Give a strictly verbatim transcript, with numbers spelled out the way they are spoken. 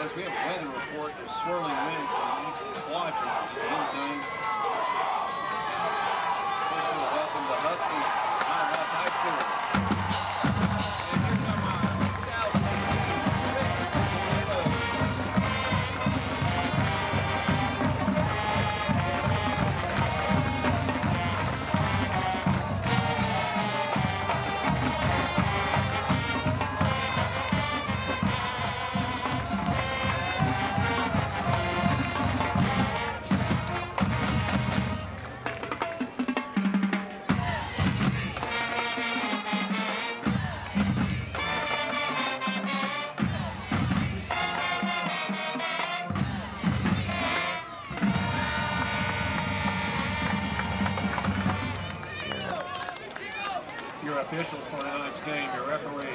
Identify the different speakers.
Speaker 1: Coach, we have a weather report. There's swirling winds to the east quadrant of the wind zone. Welcome to Husky Hunter Huss High School.